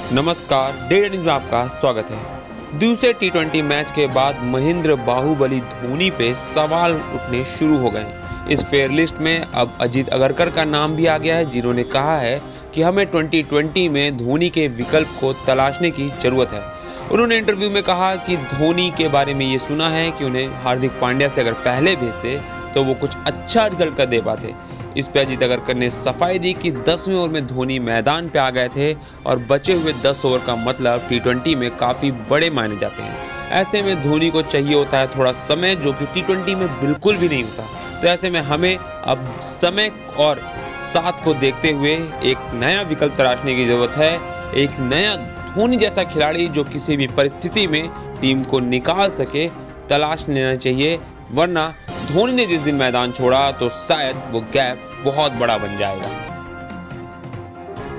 नमस्कार, डेढ़ न्यूज़ में आपका स्वागत है। दूसरे टी20 मैच के बाद महेंद्र बाहुबली धोनी पे सवाल उठने शुरू हो गए हैं। इस फेयर लिस्ट में अब अजीत अगरकर का नाम भी आ गया है, जिन्होंने कहा है कि हमें 2020 में धोनी के विकल्प को तलाशने की जरूरत है। उन्होंने इंटरव्यू में कहा कि धोनी के बारे में ये सुना है कि उन्हें हार्दिक पांड्या से अगर पहले भेजते तो वो कुछ अच्छा रिजल्ट कर दे पाते। इस पे अजीत अगरकर ने सफाई दी कि 10वें ओवर में धोनी मैदान पे आ गए थे और बचे हुए 10 ओवर का मतलब टी20 में काफ़ी बड़े माने जाते हैं। ऐसे में धोनी को चाहिए होता है थोड़ा समय, जो कि टी20 में बिल्कुल भी नहीं होता। तो ऐसे में हमें अब समय और साथ को देखते हुए एक नया विकल्प तलाशने की ज़रूरत है। एक नया धोनी जैसा खिलाड़ी जो किसी भी परिस्थिति में टीम को निकाल सके, तलाश लेना चाहिए। वरना धोनी ने जिस दिन मैदान छोड़ा तो शायद वो गैप बहुत बड़ा बन जाएगा।